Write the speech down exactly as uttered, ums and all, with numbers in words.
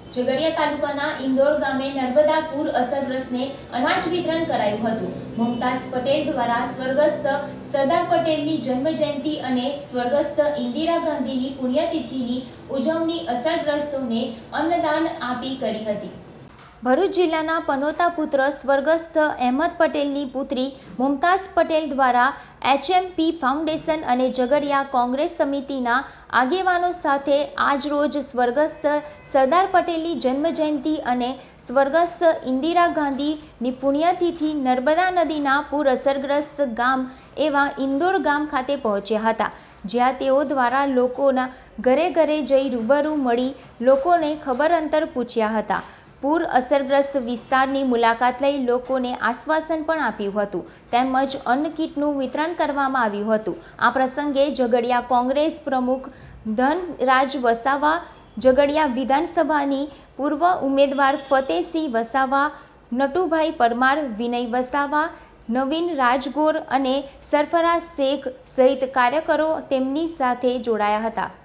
ઝઘડિયા તાલુકાના ઇન્દોર ગામે નર્મદા પૂર અસરગ્રસ્તને અનાજ વિતરણ કરાયું હતું। મુમતાઝ પટેલ દ્વારા સ્વર્ગસ્થ સરદાર પટેલની જન્મજયંતિ અને સ્વર્ગસ્થ ઇન્દિરા ગાંધીની પુણ્યતિથિની ઉજવણી અસરગ્રસ્તોને અન્નદાન આપી કરી હતી। ભરૂચ જિલ્લાના પનોતા પુત્ર સ્વર્ગસ્થ અહેમદ પટેલની પુત્રી મુમતાઝ પટેલ દ્વારા એચએમપી ફાઉન્ડેશન અને ઝઘડિયા કોંગ્રેસ સમિતિના આગેવાનો સાથે આજરોજ સ્વર્ગસ્થ સરદાર પટેલની જન્મજયંતિ અને સ્વર્ગસ્થ ઇન્દિરા ગાંધીની પુણ્યતિથિ નર્મદા નદીના પૂર અસરગ્રસ્ત ગામ એવા ઇન્દોર ગામ ખાતે પહોંચ્યા હતા, જ્યાં તેઓ દ્વારા લોકોના ઘરે ઘરે જઈ રૂબરૂ મળી લોકોને ખબર અંતર પૂછ્યા હતા। પૂર અસરગ્રસ્ત વિસ્તારની મુલાકાત લઈ લોકોને આશ્વાસન પણ આપ્યું હતું તેમજ અન્ન કીટનું વિતરણ કરવામાં આવ્યું હતું। આ પ્રસંગે ઝઘડિયા કોંગ્રેસ પ્રમુખ ધનરાજ વસાવા, ઝઘડિયા વિધાનસભાની પૂર્વ ઉમેદવાર ફતેહસિંહ વસાવા, નટુભાઈ પરમાર, વિનય વસાવા, નવીન રાજગોર અને સરફરાઝ શેખ સહિત કાર્યકરો તેમની સાથે જોડાયા હતા।